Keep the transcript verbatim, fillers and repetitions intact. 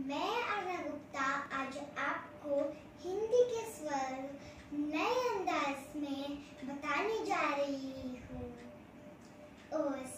मैं आर्या गुप्ता आज आपको हिंदी के स्वर नए अंदाज में बताने जा रही हूँ। ओ